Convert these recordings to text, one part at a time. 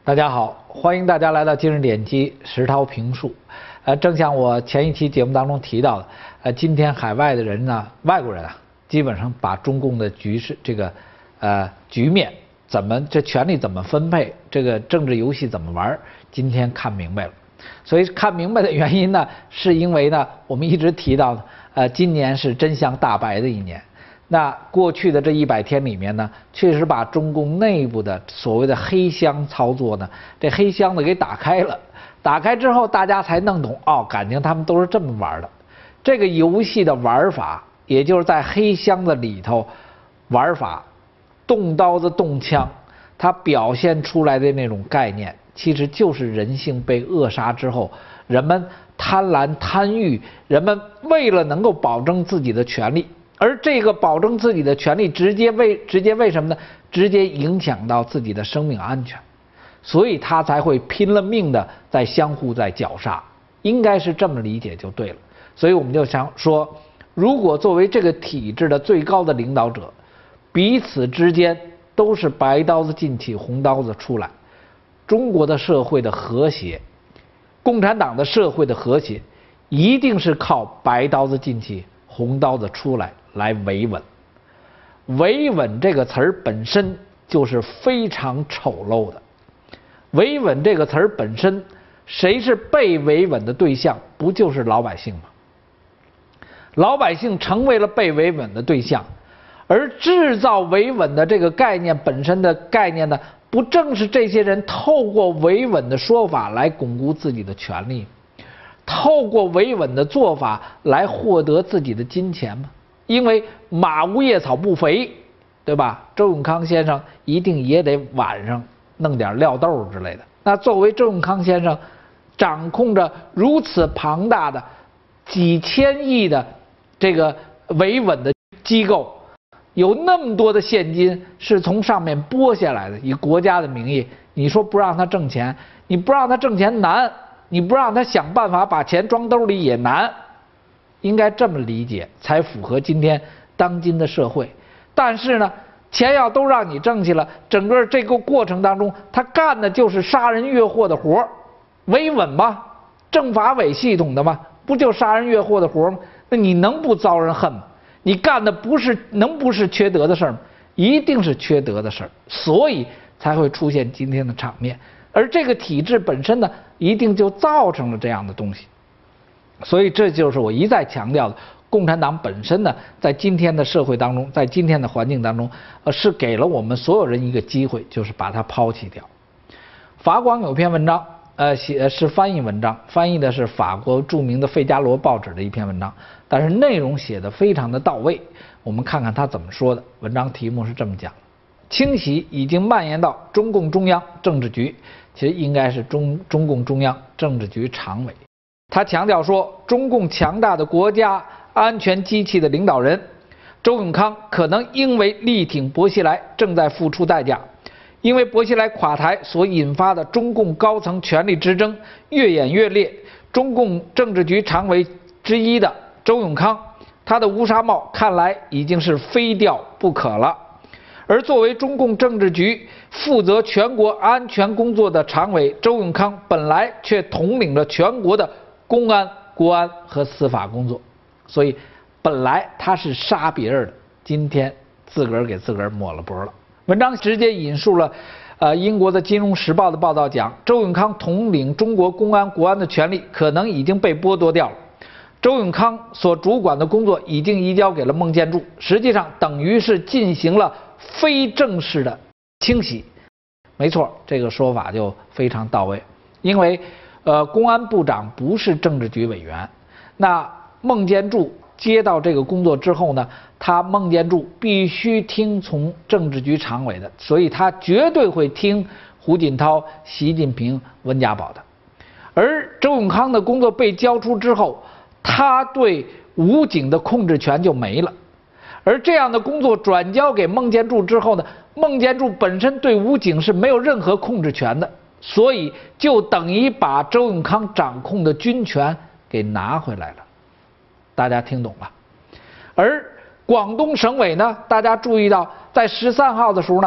大家好，欢迎大家来到今日点击石涛评述。正像我前一期节目当中提到的，今天海外的人呢，外国人啊，基本上把中共的局势局面这权力怎么分配，这个政治游戏怎么玩，今天看明白了。所以看明白的原因呢，是因为呢，我们一直提到今年是真相大白的一年。那过去的这100天里面呢，确实把中共内部的所谓的黑箱操作呢，这黑箱子给打开了。打开之后，大家才弄懂哦，感情他们都是这么玩的。这个游戏的玩法，也就是在黑箱子里头玩法，动刀子动枪，它表现出来的那种概念，其实就是人性被扼杀之后，人们贪婪贪欲，人们为了能够保证自己的权利。而这个保证自己的权利，直接为什么呢？直接影响到自己的生命安全，所以他才会拼了命的相互绞杀，应该是这么理解就对了。所以我们就想说，如果作为这个体制的最高的领导者，彼此之间都是白刀子进去，红刀子出来，中国的社会的和谐，共产党的社会的和谐，一定是靠白刀子进去，红刀子出来维稳。维稳这个词儿本身就是非常丑陋的。维稳这个词儿本身，谁是被维稳的对象？不就是老百姓吗？老百姓成为了被维稳的对象，而制造维稳的这个概念本身的概念呢，不正是这些人透过维稳的说法来巩固自己的权利，透过维稳的做法来获得自己的金钱吗？因为马无夜草不肥，对吧？周永康先生一定也得晚上弄点料豆之类的。那作为周永康先生掌控着如此庞大的几千亿的这个维稳的机构，有那么多的现金是从上面拨下来的，以国家的名义，你说不让他挣钱，你不让他挣钱难，你不让他想办法把钱装兜里也难，应该这么理解才符合今天当今的社会。但是呢，钱要都让你挣去了，整个这个过程当中，他干的就是杀人越货的活，维稳吗？政法委系统的吗？不就杀人越货的活吗？那你能不遭人恨吗？你干的能不是缺德的事儿吗？一定是缺德的事儿，所以才会出现今天的场面。而这个体制本身呢，一定就造成了这样的东西。所以这就是我一再强调的，共产党本身呢，在今天的社会当中，在今天的环境当中，是给了我们所有人一个机会，就是把它抛弃掉。法广有篇文章，是翻译文章，翻译的是法国著名的《费加罗》报纸的一篇文章，但是内容写得非常的到位。我们看看他怎么说的。文章题目是这么讲：清洗已经蔓延到中共中央政治局，其实应该是中共中央政治局常委。他强调说，中共强大的国家安全机器的领导人周永康可能因为力挺薄熙来正在付出代价，因为薄熙来垮台所引发的中共高层权力之争越演越烈，中共政治局常委之一的周永康，他的乌纱帽看来已经是非掉不可了。而作为中共政治局负责全国安全工作的常委周永康，本来却统领着全国的公安、国安和司法工作，所以本来他是杀别人的，今天自个儿给自个儿抹了脖了。文章直接引述了英国的《金融时报》的报道，讲周永康统领中国公安、国安的权利可能已经被剥夺掉了。周永康所主管的工作已经移交给了孟建柱，实际上等于是进行了非正式的清洗。没错，这个说法就非常到位，因为公安部长不是政治局委员，那孟建柱接到这个工作之后呢，孟建柱必须听从政治局常委的，所以他绝对会听胡锦涛、习近平、温家宝的。而周永康的工作被交出之后，他对武警的控制权就没了。而这样的工作转交给孟建柱之后呢，孟建柱本身对武警是没有任何控制权的，所以就等于把周永康掌控的军权给拿回来了。大家听懂了？而广东省委呢，大家注意到，在13号的时候呢，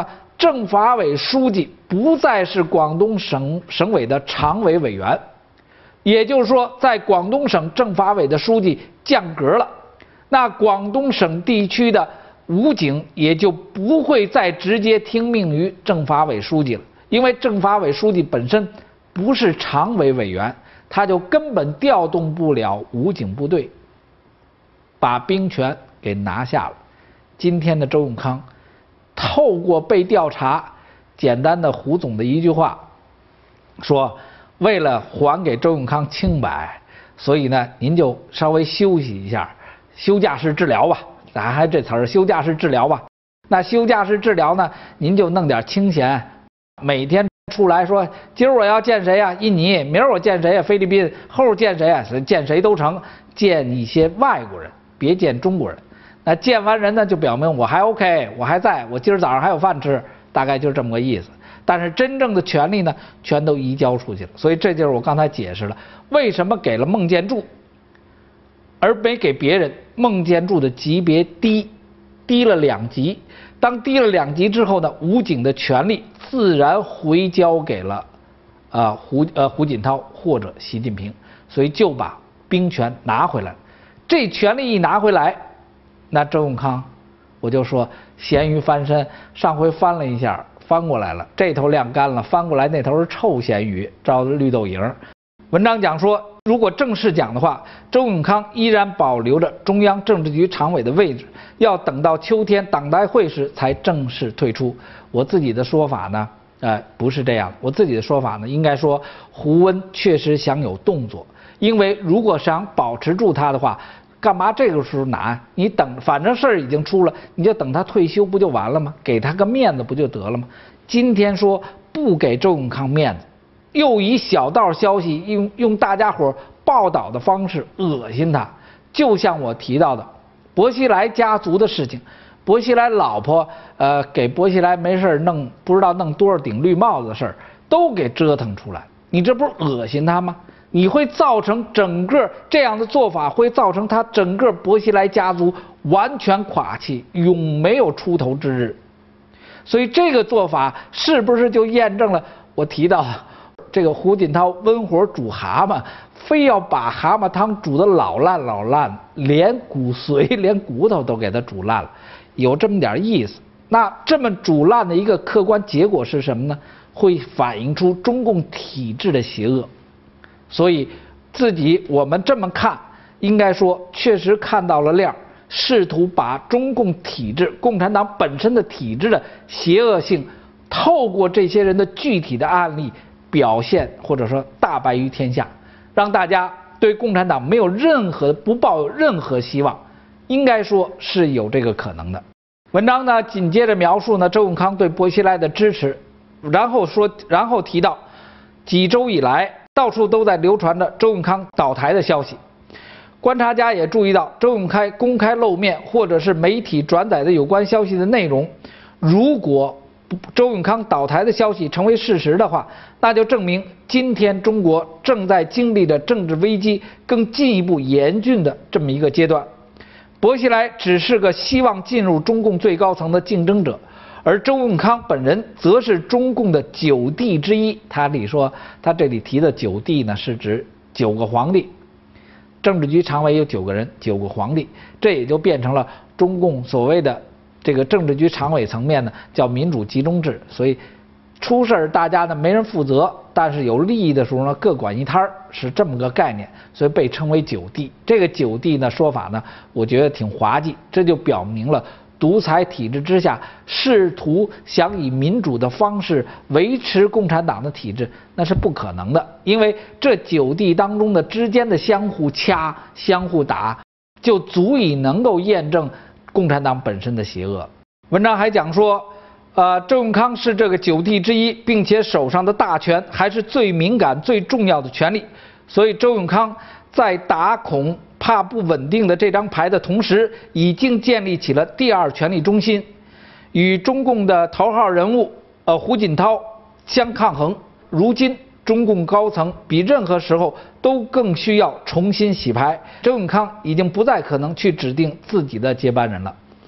政法委书记不再是广东省委的常委委员，也就是说，在广东省政法委的书记降格了，那广东省地区的武警也就不会再直接听命于政法委书记了，因为政法委书记本身不是常委委员，他就根本调动不了武警部队，把兵权给拿下了。今天的周永康透过被调查，简单的胡总的一句话说，为了还给周永康清白，所以呢您就稍微休息一下，休假式治疗吧，咱还这词儿，休假式治疗吧。那休假式治疗呢，您就弄点清闲，每天出来说，今儿我要见谁呀？印尼，明儿我见谁呀？菲律宾，后儿见谁呀？见谁都成，见一些外国人，别见中国人。那见完人呢，就表明我还 OK， 我还在，我今儿早上还有饭吃，大概就是这么个意思。但是真正的权利呢，全都移交出去了。所以这就是我刚才解释了，为什么给了孟建柱，而没给别人。孟建柱的级别低了2级，当低了2级之后呢，武警的权力自然回交给了胡锦涛或者习近平，所以就把兵权拿回来了。这权力一拿回来，那周永康，我就说咸鱼翻身，上回翻了一下，翻过来了，这头晾干了，翻过来那头是臭咸鱼，照绿豆蝇。文章讲说，如果正式讲的话，周永康依然保留着中央政治局常委的位置，要等到秋天党代会时才正式退出。我自己的说法呢，不是这样，我自己的说法呢，应该说胡温确实想有动作，因为如果想保持住他的话，干嘛这个时候拿？你等，反正事儿已经出了，你就等他退休不就完了吗？给他个面子不就得了吗？今天说不给周永康面子，又以小道消息用大家伙报道的方式恶心他，就像我提到的薄熙来家族的事情，薄熙来老婆给薄熙来没事弄不知道弄多少顶绿帽子的事儿都给折腾出来，你这不是恶心他吗？你会造成整个这样的做法会造成他整个薄熙来家族完全垮气，永没有出头之日。所以这个做法是不是就验证了我提到这个胡锦涛温火煮蛤蟆，非要把蛤蟆汤煮得老烂，连骨髓连骨头都给它煮烂了，有这么点意思。那这么煮烂的一个客观结果是什么呢？会反映出中共体制的邪恶。所以我们这么看，应该说确实看到了亮，试图把中共体制、共产党本身的体制的邪恶性，透过这些人的具体的案例表现，或者说大白于天下，让大家对共产党不抱有任何希望，应该说是有这个可能的。文章呢紧接着描述呢周永康对薄熙来的支持，然后提到几周以来到处都在流传着周永康倒台的消息。观察家也注意到，周永康公开露面或者是媒体转载的有关消息的内容，如果周永康倒台的消息成为事实的话，那就证明今天中国正在经历着政治危机更进一步严峻的这么一个阶段。薄熙来只是个希望进入中共最高层的竞争者，而周永康本人则是中共的9帝之一。他这里提的9帝呢，是指9个皇帝。政治局常委有9个人，9个皇帝，这也就变成了中共所谓的这个政治局常委层面呢，叫民主集中制。所以出事儿大家呢没人负责，但是有利益的时候呢各管一摊儿，是这么个概念，所以被称为9帝。这个9帝呢说法呢，我觉得挺滑稽，这就表明了独裁体制之下，试图想以民主的方式维持共产党的体制，那是不可能的。因为这9帝当中的之间的相互掐、相互打，就足以能够验证共产党本身的邪恶。文章还讲说，周永康是这个9帝之一，并且手上的大权还是最敏感、最重要的权力。所以周永康在打恐怕不稳定的这张牌的同时，已经建立起了第2权力中心，与中共的头号人物胡锦涛相抗衡。如今中共高层比任何时候都更需要重新洗牌，周永康已经不再可能去指定自己的接班人了。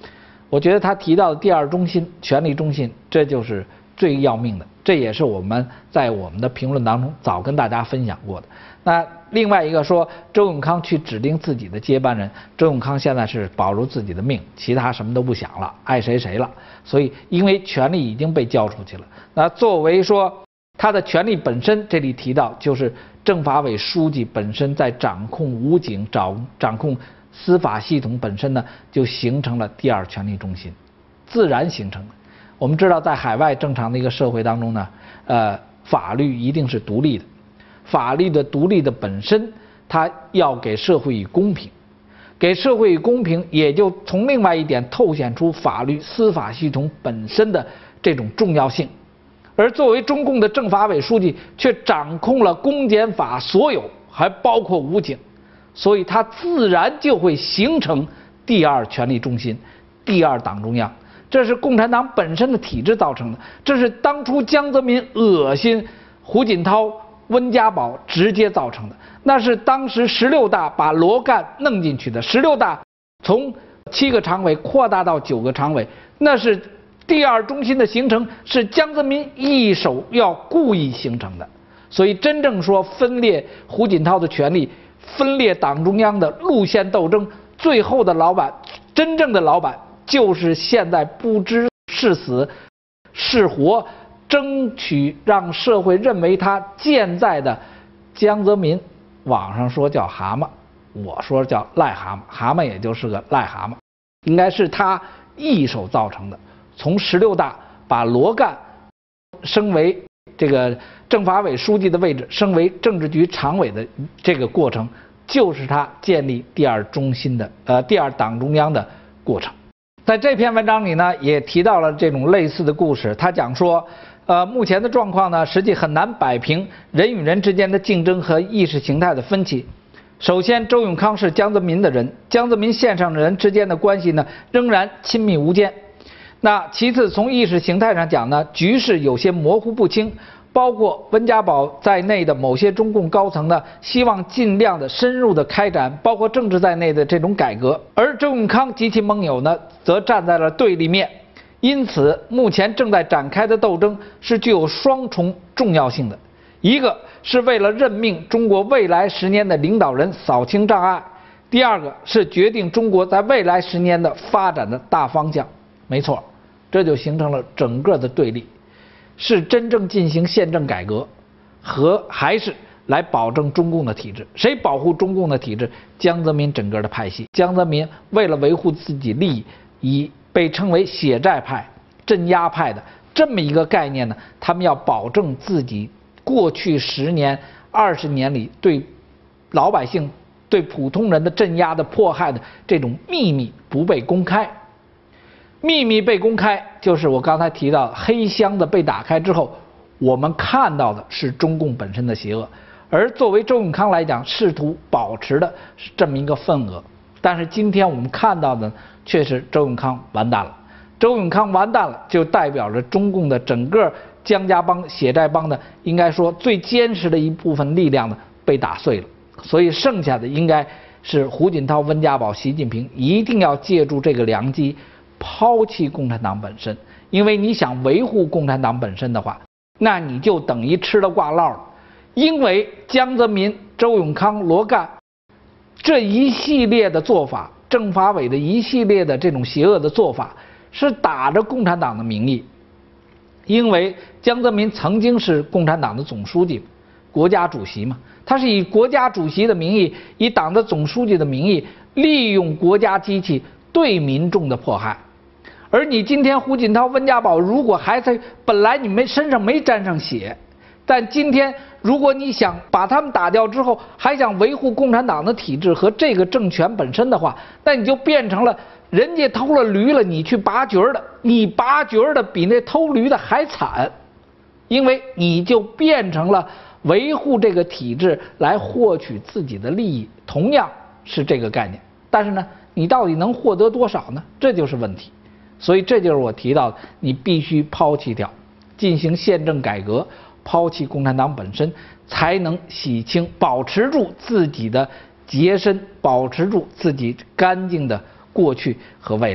我觉得他提到的第二中心，权力中心，这就是最要命的，这也是我们在我们的评论当中早跟大家分享过的。那另外一个说周永康去指定自己的接班人，周永康现在是保住自己的命，其他什么都不想了，爱谁谁了。所以因为权力已经被交出去了，那作为说他的权力本身，这里提到就是政法委书记本身在掌控武警、掌控司法系统本身呢，就形成了第二权力中心，自然形成的。我们知道，在海外正常的一个社会当中呢，法律一定是独立的，法律的独立的本身，它要给社会以公平，给社会以公平，也就从另外一点透显出法律司法系统本身的这种重要性。而作为中共的政法委书记，却掌控了公检法所有，还包括武警，所以他自然就会形成第二权力中心、第二党中央。这是共产党本身的体制造成的，这是当初江泽民恶心胡锦涛、温家宝直接造成的。那是当时16大把罗干弄进去的，16大从7个常委扩大到9个常委，那是第二中心的形成是江泽民一手要故意形成的。所以真正说分裂胡锦涛的权力，分裂党中央的路线斗争，最后的老板，真正的老板就是现在不知是死是活，争取让社会认为他健在的江泽民。网上说叫蛤蟆，我说叫癞蛤蟆，蛤蟆也就是个癞蛤蟆，应该是他一手造成的。从16大把罗干升为这个政法委书记的位置，升为政治局常委的这个过程，就是他建立第二中心的第二党中央的过程。在这篇文章里呢，也提到了这种类似的故事。他讲说，目前的状况呢，实际很难摆平人与人之间的竞争和意识形态的分歧。首先，周永康是江泽民的人，江泽民线上的人之间的关系呢，仍然亲密无间。那其次，从意识形态上讲呢，局势有些模糊不清。包括温家宝在内的某些中共高层呢，希望尽量的深入的开展包括政治在内的这种改革，而周永康及其盟友呢，则站在了对立面。因此，目前正在展开的斗争是具有双重重要性的：一个是为了任命中国未来10年的领导人扫清障碍；第二个是决定中国在未来10年的发展的大方向。没错，这就形成了整个的对立。是真正进行宪政改革，还是来保证中共的体制？谁保护中共的体制？江泽民整个的派系，江泽民为了维护自己利益，以被称为血债派、镇压派的这么一个概念呢，他们要保证自己过去10年、20年里对老百姓、对普通人的镇压的迫害的这种秘密不被公开。秘密被公开，就是我刚才提到黑箱子被打开之后，我们看到的是中共本身的邪恶，而作为周永康来讲，试图保持的是这么一个份额。但是今天我们看到的却是周永康完蛋了。周永康完蛋了，就代表着中共的整个江家帮、血债帮的，应该说最坚实的一部分力量呢被打碎了。所以剩下的应该是胡锦涛、温家宝、习近平一定要借助这个良机。抛弃共产党本身，因为你想维护共产党本身的话，那你就等于吃了挂烙了。因为江泽民、周永康、罗干这一系列的做法，政法委的一系列的这种邪恶的做法，是打着共产党的名义。因为江泽民曾经是共产党的总书记、国家主席嘛，他是以国家主席的名义，以党的总书记的名义，利用国家机器对民众的迫害。而你今天胡锦涛、温家宝如果还在，本来你们身上没沾上血，但今天如果你想把他们打掉之后，还想维护共产党的体制和这个政权本身的话，那你就变成了人家偷了驴了，你去拔角的，你拔角的比那偷驴的还惨，因为你就变成了维护这个体制来获取自己的利益，同样是这个概念。但是呢，你到底能获得多少呢？这就是问题。所以这就是我提到的，你必须抛弃掉，进行宪政改革，抛弃共产党本身，才能洗清，保持住自己的洁身，保持住自己干净的过去和未来。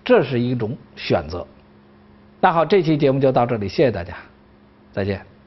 这是一种选择。那好，这期节目就到这里，谢谢大家，再见。